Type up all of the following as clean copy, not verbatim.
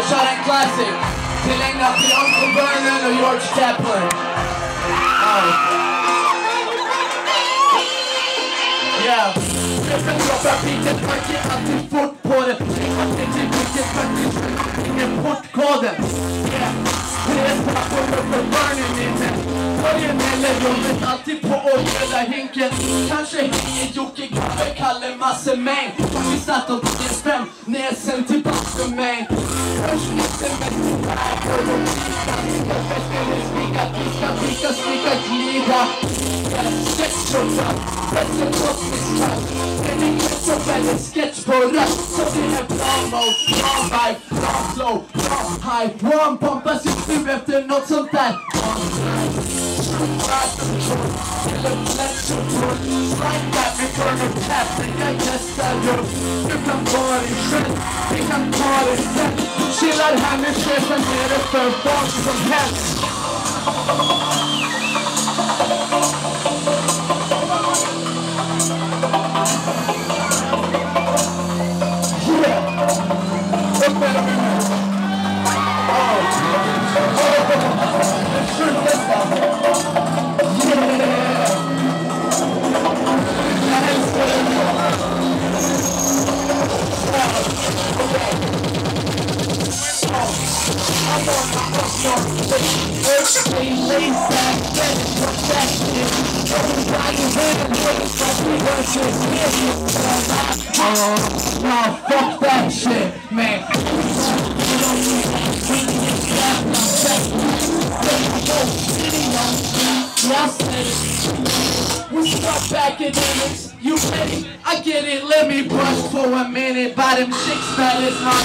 köra en classic. Tillägnat till Uncle Vernon och George Chaplin. Yeah. Jag droppar beatet, parker alltid fort på det. Ringar till vilket parker, ingen portkoden. Yeah. Tres pappor upp och Vernon inne. Börjen eller rummet, alltid på orkada hinken. Kanske hänger Jocke, Gabbe, Kalle, Masse, mäng. Vi satt och tog en fem, näsen tillbaks för mig. Först inte med sin värld och de skrika, glida. Sketchshotsa, bättre kroppsmisstag. En inget så väldigt sketch på röst. Så det är bra mode, bra vibe, bra flow, bra hype. One pumpas just nu efter något sånt där. Like that, we gonna tap the guy gästar upp. Du kan vara i sjön, vi kan ta det sen. Chillar här med chefen, är det för vad som helst. Yeah! Upp med dem nu! No, fuck that shit, man. We start academics, you ready? I get it, let me brush for a minute. By them chicks that is not.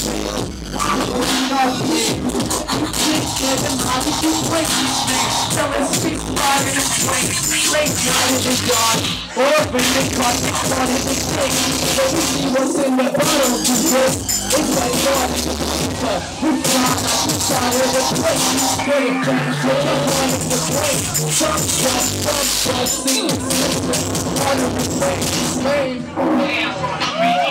Or bring the cut, it's not in the stick. So we see what's in the bottom of this book. It's like God, we fly like the side of the plate. Get it back, so you're one of the plate. Jump, see the system, one of the plate. Slave, hands on the beat.